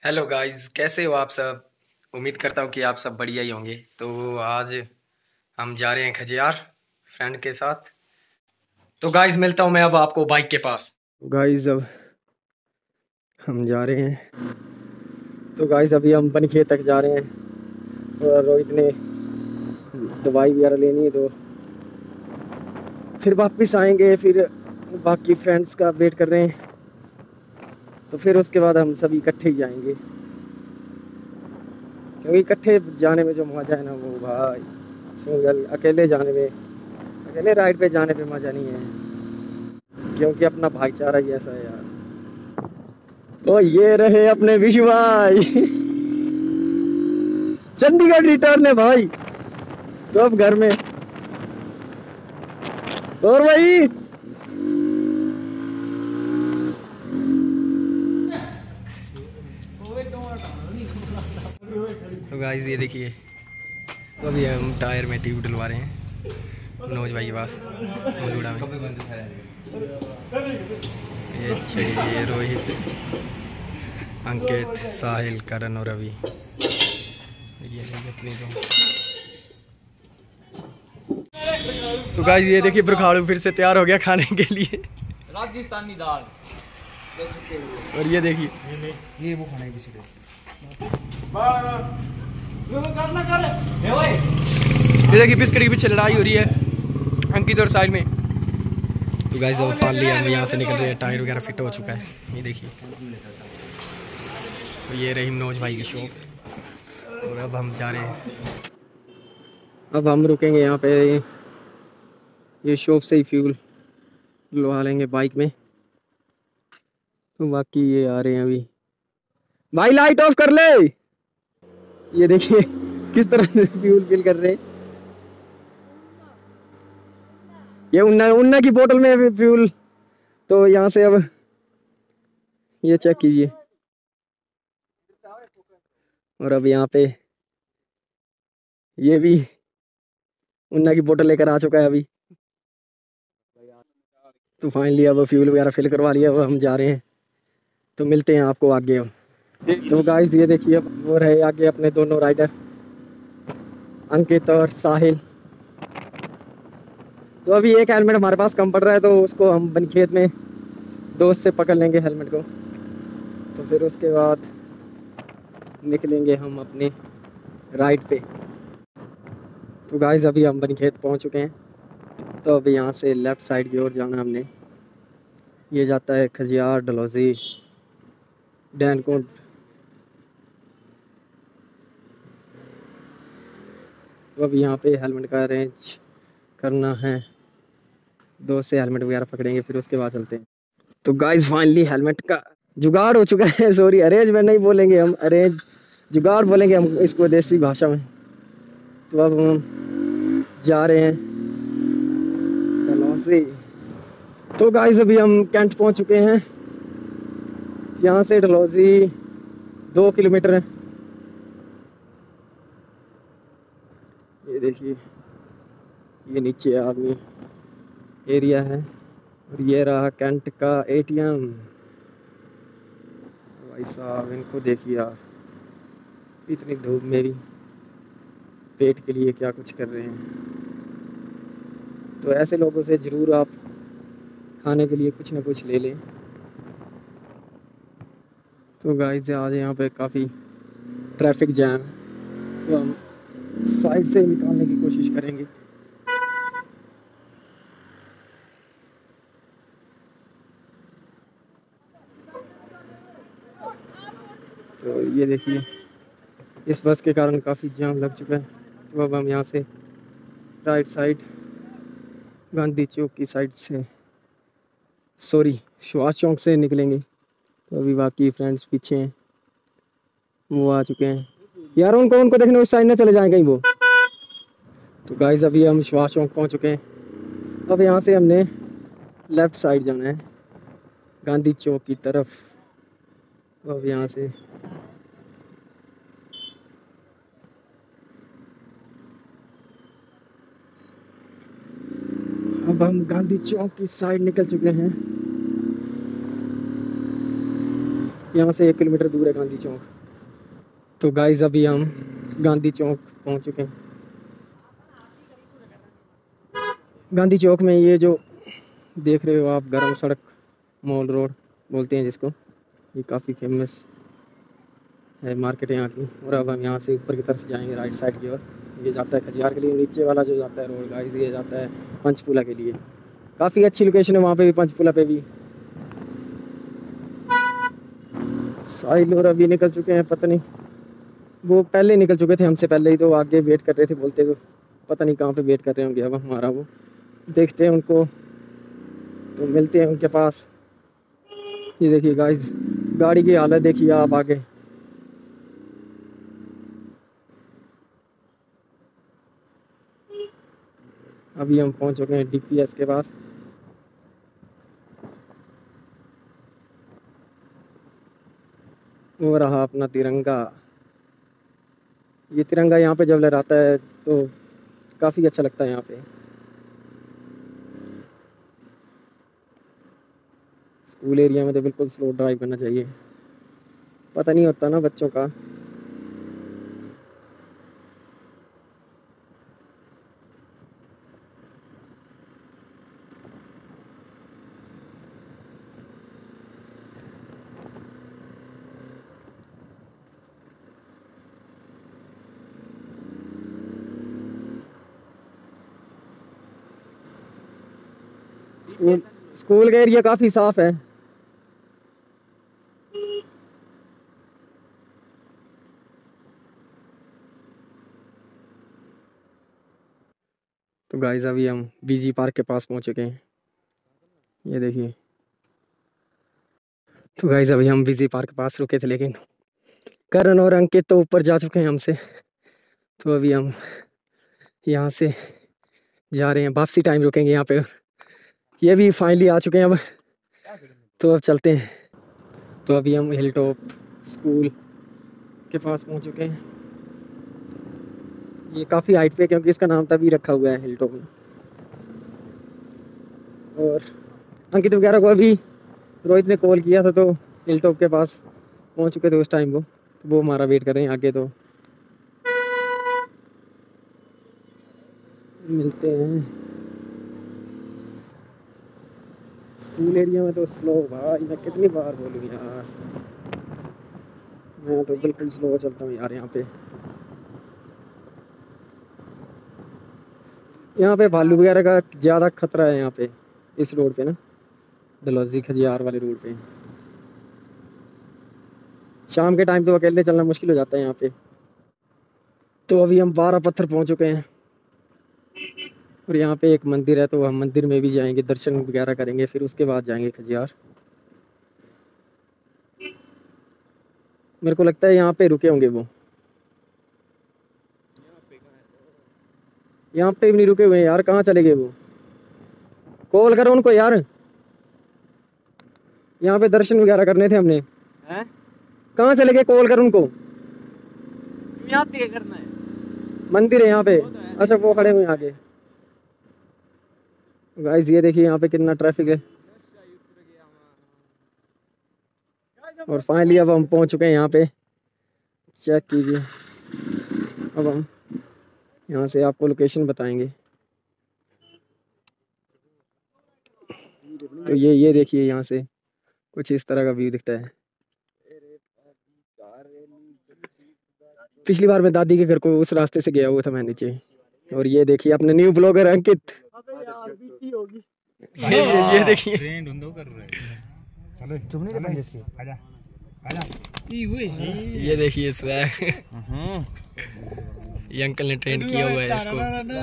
Hello guys, कैसे हो आप सब। उम्मीद करता हूँ कि आप सब बढ़िया ही होंगे। तो आज हम जा रहे हैं खजियार फ्रेंड के साथ। तो गाइस, मिलता हूँ मैं अब आपको बाइक के पास। गाइस, अब हम जा रहे हैं। तो गाइस, अभी हम बनखेत तक जा रहे हैं और रोहित ने दवाई वगैरह लेनी है, तो फिर वापस आएंगे। फिर बाकी फ्रेंड्स का वेट कर रहे हैं, तो फिर उसके बाद हम सभी इकट्ठे ही जाएंगे, क्योंकि इकट्ठे जाने में जो मज़ा है ना, वो भाई सिंगल अकेले जाने में, अकेले राइड पे जाने पे मज़ा नहीं है, क्योंकि अपना भाईचारा ही ऐसा है यार। ओ ये रहे अपने विशु भाई। चंडीगढ़ रिटर्न है भाई, तो अब घर में। और भाई तो गाइस, ये देखिए, तो अभी हम टायर में ट्यूब डलवा रहे हैं मनोज भाई के पास मलूड़ा में। ये रोहित, अंकित, साहिल, करण और अभी ये अपनी तो गाइस, ये देखिए ब्रखाड़ू फिर से तैयार हो गया खाने के लिए राजस्थानी दाल। और ये देखिए, ये वो खाना है किसी को। ये देखिए बिस्किट के पीछे लड़ाई हो रही है अंकित और साइड में। तो गाइस, अब फाइनली हम यहाँ से निकल रहे हैं, टायर वगैरह फिट हो चुका है, ये देखिए। तो ये रही मनोज भाई की शॉप और अब हम जा रहे हैं। अब हम रुकेंगे यहाँ पे, ये शॉप से ही फ्यूल डलवा लेंगे बाइक में। तो बाकी ये आ रहे हैं अभी। भाई लाइट ऑफ कर ले। ये देखिए किस तरह से फ्यूल फिल कर रहे हैं। ये उन्ना उन्ना की बोतल में फ्यूल। तो यहाँ से अब ये चेक कीजिए। और अब यहाँ पे ये भी उन्ना की बोतल लेकर आ चुका है अभी। तो फाइनली अब फ्यूल वगैरह फिल करवा लिया, अब हम जा रहे हैं। तो मिलते हैं आपको आगे अब। तो गाइस, ये देखिए वो रहे आगे अपने दोनों राइडर, अंकित और साहिल। तो अभी एक हेलमेट हमारे पास कम पड़ रहा है, तो उसको हम बनखेत में दोस्त से पकड़ लेंगे हेलमेट को। तो फिर उसके बाद निकलेंगे हम अपने राइड पे। तो गाइस, अभी हम बनखेत पहुंच चुके हैं। तो अभी यहाँ से लेफ़्ट साइड की ओर जाना हमने। ये जाता है खजियार, डलहौजी, डैनकुंड। तो अब यहाँ पे हेलमेट का अरेंज करना है, दोस्त से हेलमेट वगैरह पकड़ेंगे, फिर उसके बाद चलते हैं। तो गाइस, फाइनली हेलमेट का जुगाड़ हो चुका है। सॉरी, अरेंज में नहीं बोलेंगे हम, अरेंज जुगाड़ बोलेंगे हम इसको देसी भाषा में। तो अब हम जा रहे हैं डलहौजी। तो गाइस, अभी हम कैंट पहुंच चुके हैं। यहाँ से डलहौजी 2 किलोमीटर है। ये देखिए, ये नीचे आर्मी एरिया है और ये रहा कैंट का एटीएम। भाई साहब, इनको देखिए यार, इतनी धूप में भी पेट के लिए क्या कुछ कर रहे हैं। तो ऐसे लोगों से ज़रूर आप खाने के लिए कुछ ना कुछ ले लें। तो गाइस, आज यहाँ पे काफ़ी ट्रैफिक जैम है, तो हम साइड से निकालने की कोशिश करेंगे। तो ये देखिए, इस बस के कारण काफ़ी जाम लग चुका है। तो अब हम यहाँ से राइट साइड गांधी चौक की साइड से, सॉरी सुभाष चौक से निकलेंगे। तो अभी बाकी फ्रेंड्स पीछे हैं, वो आ चुके हैं यार। उनको देखने उस साइड ना चले जाएं कहीं वो। तो गाइस, अभी हम सुभाष चौक पहुँच चुके हैं। अब यहाँ से हमने लेफ़्ट साइड जाना है गांधी चौक की तरफ। तो अब यहाँ से अब हम गांधी चौक की साइड निकल चुके हैं। यहाँ से 1 किलोमीटर दूर है गांधी चौक। तो गाइस अभी हम गांधी चौक पहुँच चुके हैं। गांधी चौक में ये जो देख रहे हो आप, गरम सड़क मॉल रोड बोलते हैं जिसको, ये काफ़ी फेमस है मार्केट यहाँ की। और अब हम यहाँ से ऊपर की तरफ जाएंगे राइट साइड की ओर। ये जाता है खजियार के लिए, नीचे वाला जो जाता है रोड गाइस ये जाता है पंचकूला के लिए। काफ़ी अच्छी लोकेशन है वहाँ पे भी, पंचकूला पे भी। साहिल और अभी निकल चुके हैं, पता नहीं वो पहले निकल चुके थे हमसे पहले ही, तो आगे वेट कर रहे थे बोलते हुए, पता नहीं कहाँ पे वेट कर रहे होंगे अब हमारा। वो देखते हैं उनको, तो मिलते हैं उनके पास। ये देखिए गाइस गाड़ी की हालत देखिए आप आगे। अभी हम पहुंच चुके हैं डीपीएस के पास। वो रहा अपना तिरंगा। ये तिरंगा यहाँ पे जब लहराता है तो काफ़ी अच्छा लगता है यहाँ पे। स्कूल एरिया में तो बिल्कुल स्लो ड्राइव करना चाहिए, पता नहीं होता ना बच्चों का। स्कूल का एरिया काफ़ी साफ है। तो गाइस अभी हम बीजी पार्क के पास पहुंच चुके हैं, ये देखिए। तो गाइस अभी हम बीजी पार्क के पास रुके थे, लेकिन करण और अंकित तो ऊपर जा चुके हैं हमसे। तो अभी हम यहाँ से जा रहे हैं, वापसी टाइम रुकेंगे यहाँ पे। ये भी फाइनली आ चुके हैं अब, तो अब चलते हैं। तो अभी हम हिल टॉप स्कूल के पास पहुँच चुके हैं। ये काफ़ी हाइट पे, क्योंकि इसका नाम तभी रखा हुआ है हिल टॉप में। और अंकित वगैरह को अभी रोहित ने कॉल किया था, तो हिल टॉप के पास पहुंच चुके थे उस टाइम वो, तो वो हमारा वेट कर रहे हैं आगे। तो मिलते हैं। स्कूल एरिया में तो स्लो भाई, मैं कितनी बार बोलूँ यार, मैं तो बिल्कुल स्लो चलता हूँ यार। यहाँ पे भालू वगैरह का ज़्यादा खतरा है यहाँ पे, इस रोड पे ना, डलहौजी खजियार वाले रोड पे। शाम के टाइम तो अकेले चलना मुश्किल हो जाता है यहाँ पे। तो अभी हम 12 पत्थर पहुँच चुके हैं, और यहाँ पे एक मंदिर है, तो हम मंदिर में भी जाएंगे, दर्शन वगैरह करेंगे, फिर उसके बाद जाएंगे खजियार। मेरे को लगता है यहाँ पे रुके होंगे वो, यहाँ पे भी नहीं रुके हुए हैं यार, कहाँ चले गए वो? कॉल करो उनको यार, यहाँ पे दर्शन वगैरह करने थे हमने। हैं? कहाँ चले गए? कॉल करो उनको। यहाँ पे क्या करना है? मंदिर है यहाँ पे। अच्छा वो खड़े हुए हैं आगे। गाइस ये देखिए यहाँ पे कितना ट्रैफिक है। और फाइनली अब हम पहुँच चुके हैं यहाँ पे, चेक कीजिए। अब हम यहाँ से आपको लोकेशन बताएंगे। तो ये देखिए यहाँ से कुछ इस तरह का व्यू दिखता है। पिछली बार मैं दादी के घर को उस रास्ते से गया हुआ था मैं नीचे। और ये देखिए अपने न्यू ब्लॉगर अंकित, ये देखिए। ये देखिए स्वैग, ये अंकल ने ट्रेन किया हुआ है इसको।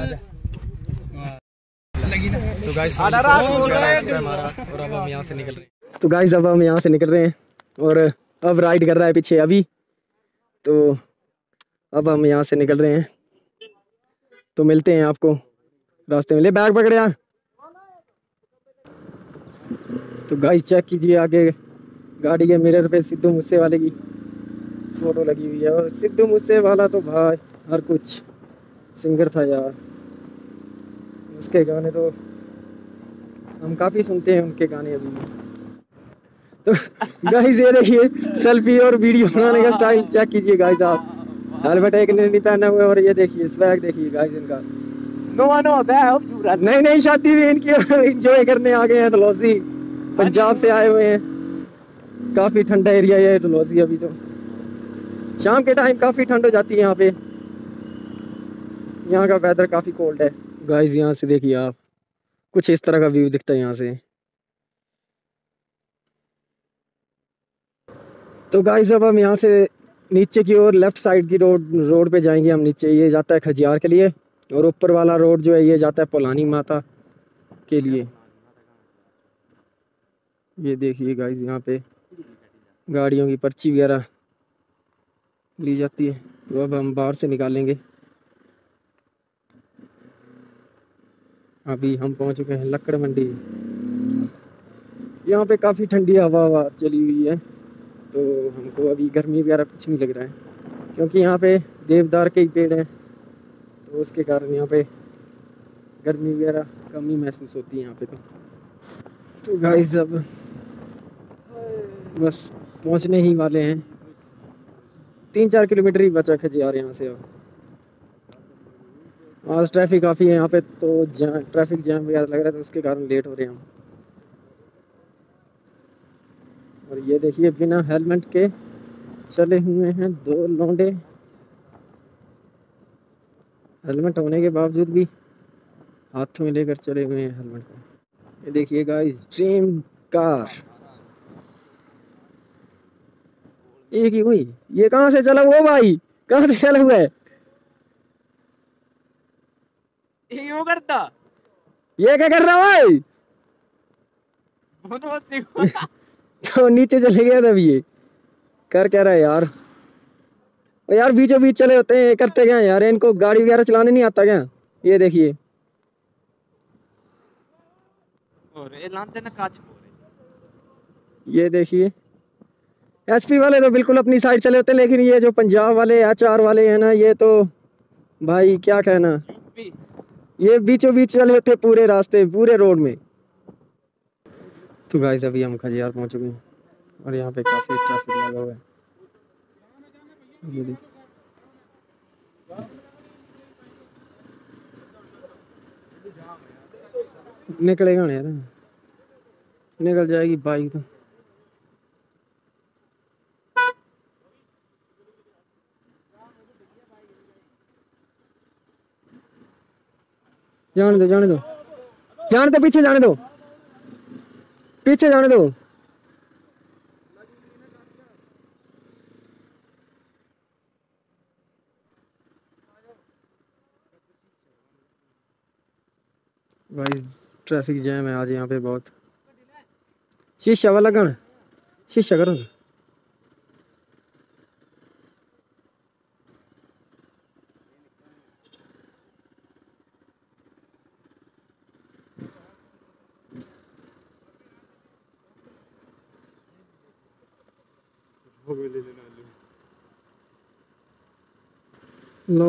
तो गाइस हमारा, और अब हम यहाँ से निकल रहे हैं। तो गाइस अब हम यहाँ से निकल रहे हैं, और अब राइड कर रहा है पीछे अभी। तो अब हम यहाँ से निकल रहे हैं, तो मिलते हैं आपको रास्ते में। ले बैग पकड़े यार। तो गाइस चेक कीजिए आगे गाड़ी के मिरर पे सिद्धू मूसे वाले की फोटो लगी हुई है। और सिद्धू मूसे वाला तो भाई हर कुछ सिंगर था यार, उसके गाने तो हम काफ़ी सुनते हैं, उनके गाने अभी भी। तो गाइस ये देखिए सेल्फी और वीडियो बनाने का स्टाइल चेक कीजिए गाइस आप। हेलमेट एक ने नहीं पहना हुआ और ये देखिए स्वैग देखिए गाइस इनका। नो नो बे अब चूरा नहीं नहीं शादी भी इनकी एंजॉय करने आ गए हैं डलहौजी, पंजाब से आए हुए हैं। काफी ठंडा एरिया है डलहौजी। अभी तो शाम के टाइम काफी ठंड हो जाती है यहाँ पे। यहाँ का वेदर काफी कोल्ड है गाइस। यहाँ से देखिए आप, कुछ इस तरह का व्यू दिखता है यहाँ से। तो गाइस अब हम यहाँ से नीचे की ओर लेफ्ट साइड की रोड पे जाएंगे हम नीचे। ये जाता है खजियार के लिए और ऊपर वाला रोड जो है ये जाता है पुलानी माता के लिए। ये देखिए गाइस यहाँ पे गाड़ियों की पर्ची वगैरह ली जाती है। तो अब हम बाहर से निकालेंगे। अभी हम पहुँच चुके हैं लक्कड़ मंडी। यहाँ पे काफ़ी ठंडी हवा चली हुई है, तो हमको अभी गर्मी वगैरह कुछ नहीं लग रहा है क्योंकि यहाँ पे देवदार के ही पेड़ हैं, तो उसके कारण यहाँ पे गर्मी वगैरह कम ही महसूस होती है यहाँ पे। तो गाइस अब बस पहुँचने ही वाले हैं। 3-4 किलोमीटर ही बचा खजियार यहाँ से। अब आज ट्रैफिक काफ़ी है यहाँ पे, तो ट्रैफिक जैम वगैरह लग रहा है, तो उसके कारण लेट हो रहे हैं हम। और ये देखिए बिना हेलमेट के चले हुए हैं 2 लौंडे। हेलमेट होने के बावजूद भी हाथों में लेकर चले हुए हैं हेलमेट को। ये देखिए गाइस ड्रीम कार एक ही हुई। ये कहाँ से चला हुआ भाई, कहाँ से चला हुआ है? क्यों करता ये क्या कर रहा है भाई? तो नीचे चले गया तब ये कर क्या रहा है यार? और यार बीचों बीच चले होते हैं, करते क्या यार? इनको गाड़ी वगैरह चलाने नहीं आता क्या? ये देखिए ये देखिए एचपी वाले तो बिल्कुल अपनी साइड चले होते हैं, लेकिन ये जो पंजाब वाले एचआर वाले हैं ना, ये तो भाई क्या कहना, ये बीचों बीच चले होते पूरे रास्ते पूरे रोड में। तो गाइस अभी हम खजियार पहुंच चुके हैं और यहाँ पे काफी ट्रैफिक लगा हुआ है। ये देखिए निकलेगा नहीं यार, निकल जाएगी बाइक तो। जाने दो जाने दो जाने दो, पीछे जाने दो, पीछे जाने दो। गाइस ट्रैफिक जैम है आज यहाँ पे बहुत। शीशा वाला गण शीशा करो ना। लो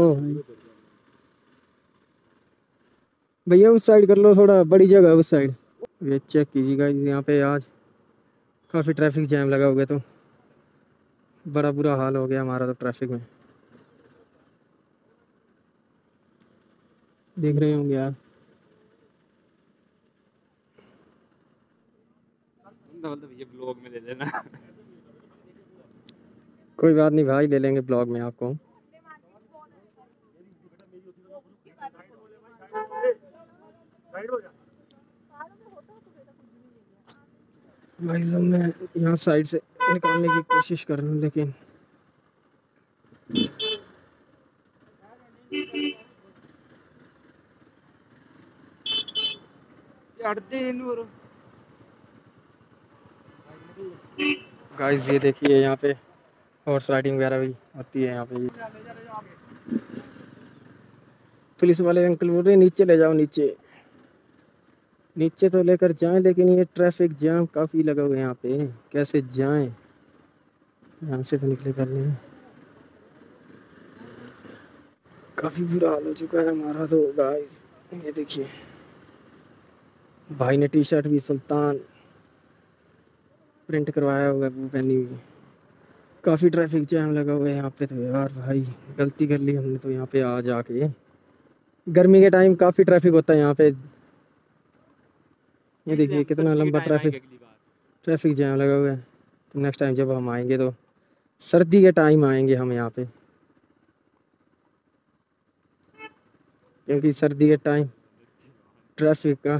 भैया उस साइड कर लो, थोड़ा बड़ी जगह है उस साइड। ये चेक कीजिए गाइस यहाँ पे आज काफ़ी ट्रैफिक जैम लगा हुआ है, तो बड़ा बुरा हाल हो गया हमारा तो ट्रैफिक में। देख रहे होंगे यार। ये ब्लॉग में ले लेना। कोई बात नहीं भाई, ले लेंगे ब्लॉग में आपको। भाई साहब मैं यहाँ साइड से निकालने की कोशिश कर रहा हूँ, लेकिन गाइस ये देखिए यहाँ पे हॉर्स राइडिंग वगैरह भी होती है यहाँ पे। पुलिस वाले अंकल बोल रहे हैं नीचे ले जाओ, नीचे नीचे तो लेकर जाएं, लेकिन ये ट्रैफिक जाम काफ़ी लगा हुआ है यहाँ पे, कैसे जाएं? यहाँ से तो निकले कर नहीं। काफ़ी बुरा हाल हो चुका है हमारा तो गाइस। ये देखिए भाई ने टी शर्ट भी सुल्तान प्रिंट करवाया हुआ है वो पहनी हुई है। काफ़ी ट्रैफिक जैम लगा हुआ है यहाँ पे। तो यार भाई गलती कर ली हमने तो यहाँ पे आ जाके। गर्मी के टाइम काफ़ी ट्रैफिक होता है यहाँ पे। ये देखिए कितना लंबा ट्रैफिक जैम लगा हुआ है। तो नेक्स्ट टाइम जब हम आएंगे तो सर्दी के टाइम आएंगे हम यहाँ पे, क्योंकि सर्दी के टाइम ट्रैफिक का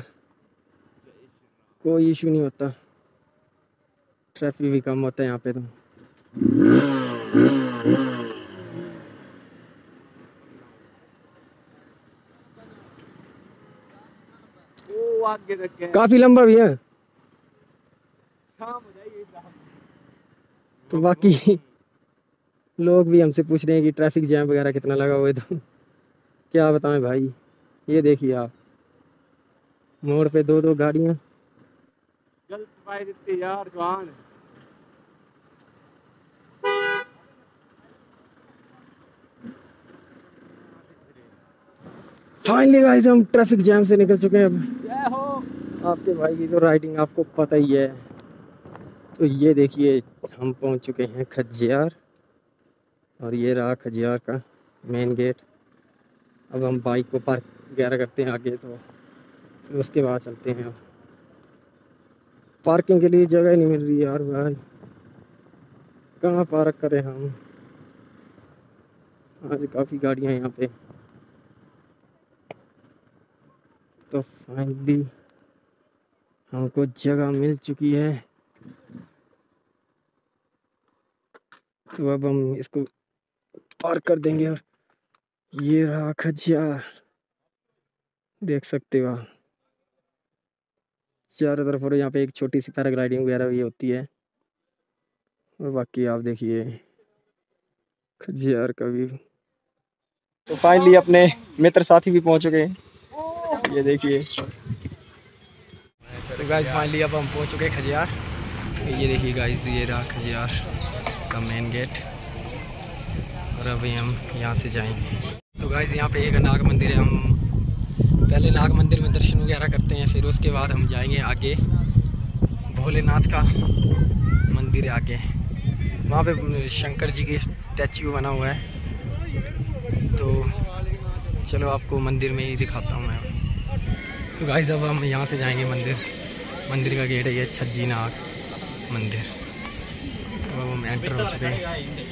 कोई इशू नहीं होता, ट्रैफिक भी कम होता है यहाँ पे। तो वो आगे तक है। काफ़ी लंबा भी है। शाम हो जाएगी। तो बाकी लोग भी हमसे पूछ रहे हैं कि ट्रैफिक जैम वगैरह कितना लगा हुआ है। तो क्या बताएं भाई, ये देखिए आप मोड़ पे दो दो गाड़ियाँ। गलत पाई देते यार जवान। फाइनली गाइस हम ट्रैफिक जैम से निकल चुके हैं। अब जय हो। आपके भाई की तो राइडिंग आपको पता ही है। तो ये देखिए हम पहुंच चुके हैं खजियार, और ये रहा खजियार का मेन गेट। अब हम बाइक को पार्क वगैरह करते हैं आगे, तो फिर उसके बाद चलते हैं। अब पार्किंग के लिए जगह नहीं मिल रही यार भाई, कहाँ पार्क करें हम। आज काफ़ी गाड़ियाँ यहाँ पे। तो फाइनली हमको जगह मिल चुकी है। तो अब हम इसको पार्क कर देंगे। और ये रहा खजियार, देख सकते हो आप चारों तरफ। और यहाँ पे एक छोटी सी पैराग्लाइडिंग वगैरह भी होती है। और बाकी आप देखिए खजियार का व्यू। तो फाइनली अपने मित्र साथी भी पहुँच चुके हैं, ये देखिए। तो गाइस फाइनली अब हम पहुँच चुके हैं खजियार। ये देखिए गाइस, ये रहा खजियार का मेन गेट। और अभी हम यहाँ से जाएंगे। तो गाइस यहाँ पे एक नाग मंदिर है। हम पहले नाग मंदिर में दर्शन वगैरह करते हैं, फिर उसके बाद हम जाएंगे आगे भोलेनाथ का मंदिर है आगे। वहाँ पे शंकर जी की स्टैचू बना हुआ है। तो चलो आपको मंदिर में ही दिखाता हूँ मैं। तो गाइस अब हम यहाँ से जाएंगे मंदिर का गेट है ये छज्जी नाग मंदिर। तो अब हम एंटर हो चुके हैं।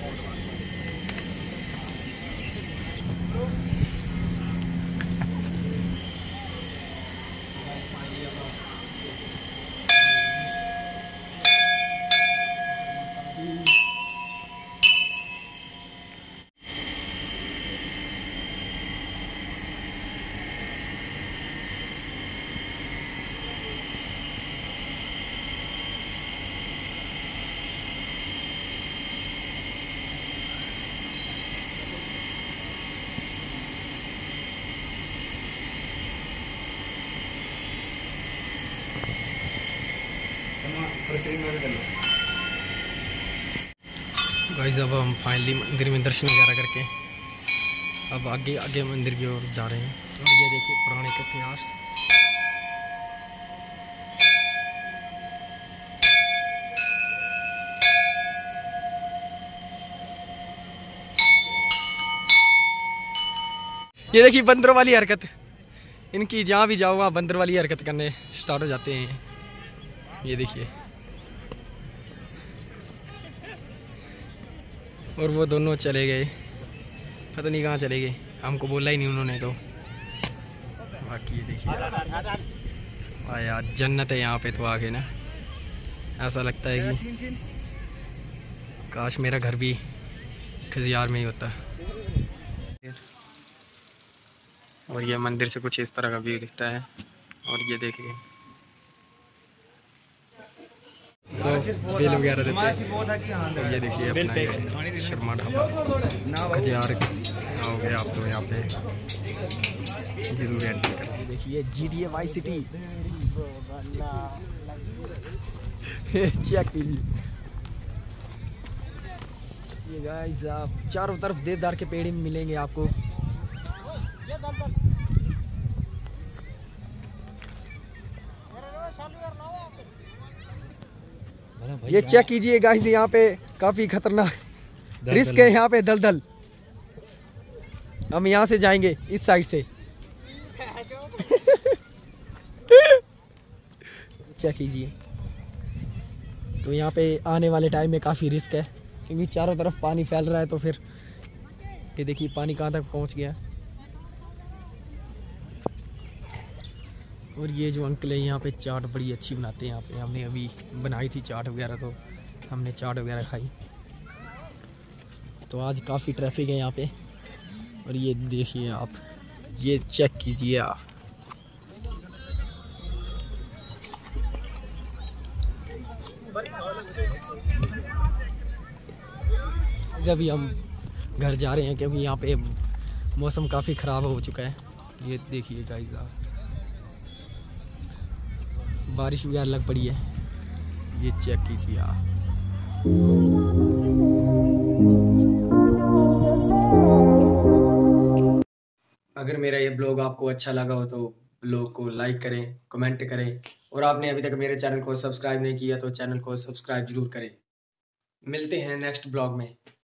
गाइस अब हम फाइनली मंदिर में दर्शन वगैरह करके अब आगे मंदिर की ओर जा रहे हैं। और ये देखिए पुराने का इतिहास। ये देखिए बंदरों वाली हरकत, इनकी जहाँ भी जाओ वहाँ बंदर वाली हरकत करने स्टार्ट हो जाते हैं। ये देखिए, और वो दोनों चले गए, पता नहीं कहाँ चले गए, हमको बोला ही नहीं उन्होंने। तो बाकी ये देखिए यार जन्नत है यहाँ पे। तो आगे ना ऐसा लगता है कि काश मेरा घर भी खजियार में ही होता। और ये मंदिर से कुछ इस तरह का व्यू दिखता है। और ये देखिए तो बेल वगैरह देते हैं। तो ये देखिए अपना ये शर्मा ढाबा खजियार हो गया। आप तो यहाँ पे जरूर एंटर करें। देखिए GTA वाई सिटी चेक कीजिए। ये गाइस आप चारों तरफ देवदार के पेड़ मिलेंगे आपको। ये चेक कीजिए गाइस, यहाँ पे काफी खतरनाक रिस्क है, यहाँ पे दलदल। हम यहाँ से जाएंगे इस साइड से। चेक कीजिए, तो यहाँ पे आने वाले टाइम में काफ़ी रिस्क है, क्योंकि चारों तरफ पानी फैल रहा है। तो फिर ये देखिए पानी कहाँ तक पहुँच गया। और ये जो अंकल है यहाँ पे चाट बड़ी अच्छी बनाते हैं। यहाँ पे हमने अभी बनाई थी चाट वगैरह, तो हमने चाट वगैरह खाई। तो आज काफ़ी ट्रैफिक है यहाँ पे। और ये देखिए आप, ये चेक कीजिए आप। अभी हम घर जा रहे हैं, क्योंकि यहाँ पे मौसम काफ़ी ख़राब हो चुका है। ये देखिए गाइस आप, बारिश वगैरह लग पड़ी है। ये चेक कीजिए आप। अगर मेरा ये ब्लॉग आपको अच्छा लगा हो तो ब्लॉग को लाइक करें, कमेंट करें, और आपने अभी तक मेरे चैनल को सब्सक्राइब नहीं किया तो चैनल को सब्सक्राइब जरूर करें। मिलते हैं नेक्स्ट ब्लॉग में।